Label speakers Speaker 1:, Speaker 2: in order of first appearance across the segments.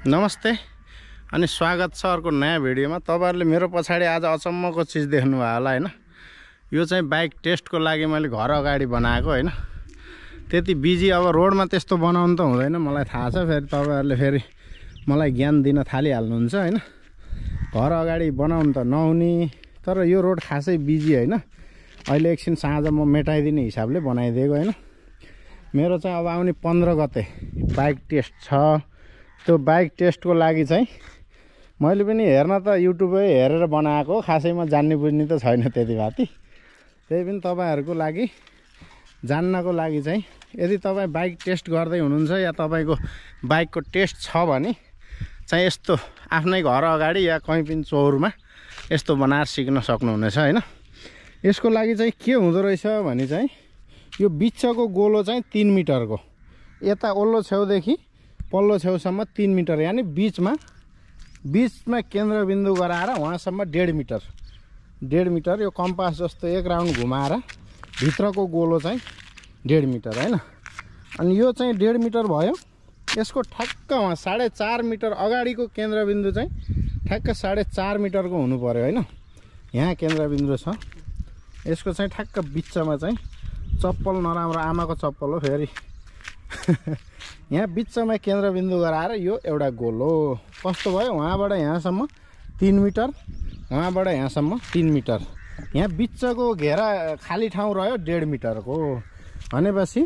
Speaker 1: नमस्ते अनि स्वागत छ अर्को नयाँ भिडियोमा। तपाईहरुले मेरो पछाडी आज अचम्मको चीज देख्नु भयो होला हैन। यो चाहिँ बाइक टेस्टको लागि मैले घर अगाडि बनाएको हैन। त्यति बिजी अब रोडमा त्यस्तो बनाउनु त हुँदैन, मलाई थाहा छ। फेरि तपाईहरुले फेरि मलाई ज्ञान दिन थालिहाल्नुहुन्छ हैन। घर अगाडि बनाउनु त नहुने, तर यो रोड खासै बिजी हैन। अहिले एकछिन साँझ म मेटाइदिने हिसाबले बनाइदिएको हैन। मेरो चाहिँ अब आउने 15 गते बाइक टेस्ट छ। त्यो बाइक टेस्टको लागि चाहिँ मैले पनि हेर्न त युट्युबमै हेरेर बनाएको, खासैमा जान्ने बुझ्ने त छैन त्यति भाती। त्यही पनि तपाईहरुको लागि जान्नको लागि चाहिँ यदि तपाई बाइक टेस्ट गर्दै हुनुहुन्छ या तपाईको बाइकको टेस्ट छ भने चाहिँ यस्तो आफ्नै घर अगाडि या कहीँ पनि चौरमा यस्तो बनाएर सिक्न सक्नुहुनेछ हैन। यसको लागि चाहिँ के हुँदो रहेछ भने चाहिँ यो बिचको गोलो चाहिँ 3 मिटरको, यता ओल्लो छेउदेखि पल्लो छेउसम्म 3 मिटर, यानी बीचमा केन्द्रबिन्दु गराएर वहाँसम्म 1.5 मिटर 1.5 मिटर यो कम्पास जस्तो एक राउन्ड घुमाएर भित्रको गोलो चाहिँ 1.5 मिटर हैन। अनि यो चाहिँ 1.5 मिटर भयो। यसको ठ्याक्क वहाँ 4.5 मिटर अगाडिको केन्द्रबिन्दु चाहिँ ठ्याक्क 4.5 मिटरको हुनु पर्यो हैन। यहाँ केन्द्रबिन्दु छ, यसको चाहिँ ठ्याक्क बिचमा चाहिँ चप्पल नराम्रो आमाको चप्पल हो फेरि यहाँ बिचमा केन्द्रबिन्दु गराएर यो एउटा गोलो कस्तो भयो, वहाँबाट यहाँसम्म 3 मिटर, वहाँबाट यहाँसम्म 3 मिटर, यहाँ बिचको घेरा खाली ठाउँ रह्यो 1.5 मिटरको। भनेपछि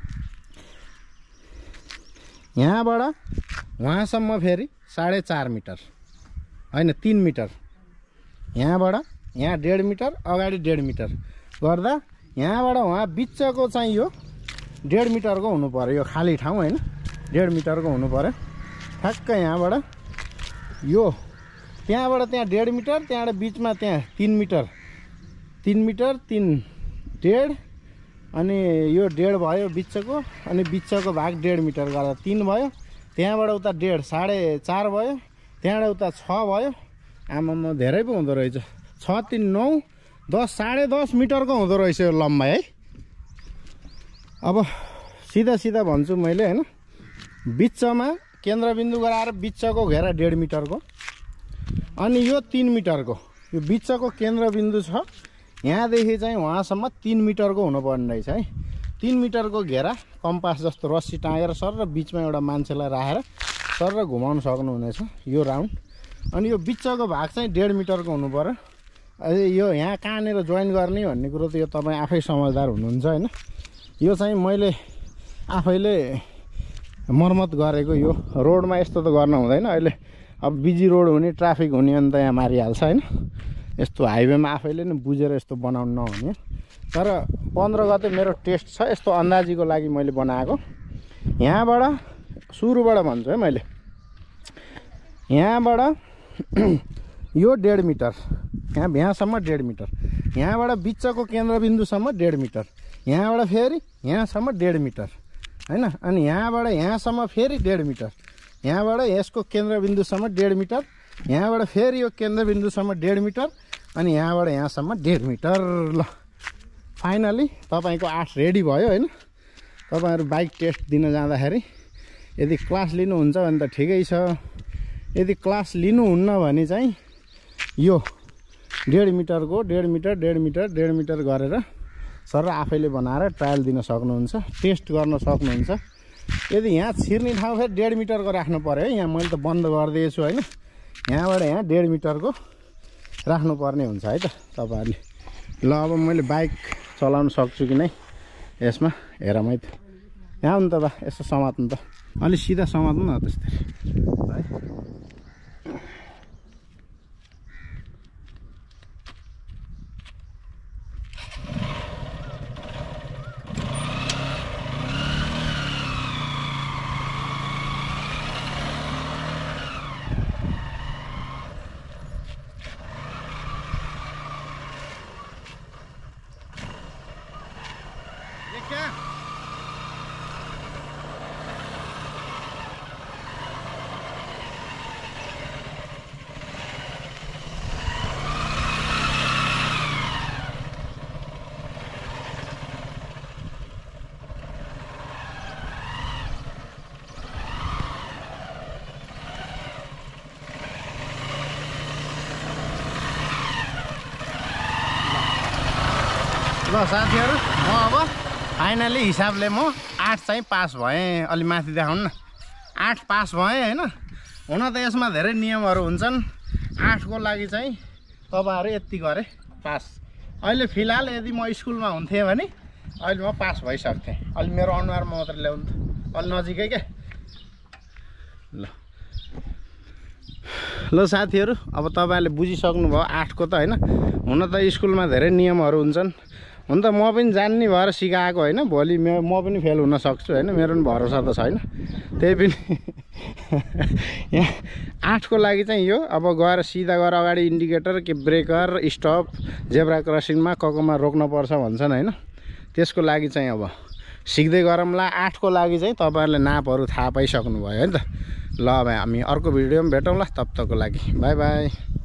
Speaker 1: यहाँबाट वहाँसम्म फेरि 4.5 मिटर हैन 3 मिटर, यहाँबाट यहाँ 1.5 मिटर, अगाडि 1.5 मिटर गर्दा यहाँबाट वहाँ बिचको चाहिँ यो 1.5 मिटरको हुनु पर्यो। यो खाली ठाउँ हैन 1.5 मिटरको हुनु पर्यो। ठ्याक्क यहाँबाट यो त्यहाँबाट त्यहाँ 1.5 मिटर, त्यहाँबाट बिचमा त्यहाँ 3 मिटर 3.5 अनि यो 1.5 भयो बिचको, अनि बिचको भाग 1.5 मिटर गर्दा 3 भयो। त्यहाँबाट उता 1.5 4.5 भयो, त्यहाँबाट उता 6 भयो। आमामा धेरै पो हुँदो रहेछ। 6 3 9 10 10.5 मिटरको हुँदो रहेछ यो लम्बाइ है। अब सीधा भन्छु मैले हैन, बिचमा केन्द्रबिन्दु गराएर बिचको घेरा 1.5 मिटरको, अनि यो 3 मिटरको यो बिचको केन्द्रबिन्दु छ, यहाँदेखि चाहिँ वहाँसम्म 3 मिटरको हुनुपर्ने रहेछ है। 3 मिटरको घेरा कम्पास जस्तो रस्सी टाँगेर सर र बिचमा एउटा मान्छेलाई राखेर सर र घुमाउन सक्नुहुनेछ यो राउन्ड। अनि यो बिचको भाग चाहिँ 1.5 मिटरको हुनु पर्यो। अझै यो यहाँ कहाँनिर जोइन गर्ने भन्ने कुरो त यो तपाईँ आफै समझदार हुनुहुन्छ हैन। यो चाहिँ मैले आफैले मर्मत गरेको, यो रोडमा यस्तो त गर्न हुँदैन। अहिले अब बिजी रोड हुने, ट्राफिक हुने अनि त यहाँ मारिहाल्छ हैन। यस्तो हाइवेमा आफैले नै बुझेर यस्तो बनाउनु नहुने। तर 15 गते मेरो टेस्ट छ, यस्तो अन्दाजीको लागि मैले बनाएको। यहाँबाट सुरुबाट भन्छु है मैले, यहाँबाट यो 1.5 मिटर, यहाँसम्म 1.5 मिटर, यहाँबाट बिचको केन्द्रबिन्दुसम्म 1.5 मिटर, यहाँबाट फेरि यहाँसम्म 1.5 मिटर हैन। अनि यहाँबाट यहाँसम्म फेरि 1.5 मिटर, यहाँबाट यसको केन्द्रबिन्दुसम्म 1.5 मिटर, यहाँबाट फेरि यो केन्द्रबिन्दुसम्म 1.5 मिटर, अनि यहाँबाट यहाँसम्म 1.5 मिटर। ल फाइनली तपाईको 8 रेडी भयो हैन। तपाईहरु बाइक टेस्ट दिन जाँदाखेरि यदि क्लास लिनुहुन्छ भने त ठिकै छ, यदि क्लास लिनुहुन्न भने चाहिँ यो 1.5 मिटरको 1.5 मिटर 1.5 मिटर 1.5 मिटर गरेर सर आफैले बनाएर ट्रायल दिन सक्नुहुन्छ, टेस्ट गर्न सक्नुहुन्छ। यदि यहाँ छिर्ने ठाउँ फेरि 1.5 मिटरको राख्नु पर्यो है। यहाँ मैले त बन्द गरिदिएछु हैन, यहाँबाट यहाँ 1.5 मिटरको राख्नुपर्ने हुन्छ है त तपाईहरुले। ल अब मैले बाइक चलाउन सक्छु कि नै यसमा हेरौँ है त। यहाँ हुनु त बा, यसो समात्नु त, अलि सिधा समात्नु न त्यस्तै है। साथीहरू म अब फाइनली हिसाबले म 8 चाहिँ पास भएँ। अलि माथि देखाउनु न। 8 पास भएँ होइन। हुन त यसमा धेरै नियमहरू हुन्छन्। 8 को लागि चाहिँ तपाईँहरू यति गरे पास। अहिले फिलहाल यदि म स्कुलमा हुन्थेँ भने अहिले म पास भइसक्थेँ। अहिले मेरो अनुहारमा मात्र ल्याउनु त अलि नजिकै क्या। ल साथीहरू अब तपाईँहरूले बुझिसक्नु भयो 8 को त होइन। हुन त स्कुलमा धेरै नियमहरू हुन्छन्। हुन त म पनि जान्ने भएर सिकाएको होइन। भोलि म पनि फेल हुन सक्छु होइन। मेरो पनि भरोसा त छैन। त्यही पनि यहाँ 8 को लागि चाहिँ यो अब गएर सिधा गएर अगाडि इन्डिकेटर के ब्रेकर स्टप जेब्रा क्रसिङमा कमा रोक्नुपर्छ भन्छन् होइन। त्यसको लागि चाहिँ अब सिक्दै गरौँला। 8 को लागि चाहिँ तपाईँहरूले नापहरू थाहा पाइसक्नु भयो है त। ल अब हामी अर्को भिडियोमा भेटौँला। तब तकको लागि बाई बाई।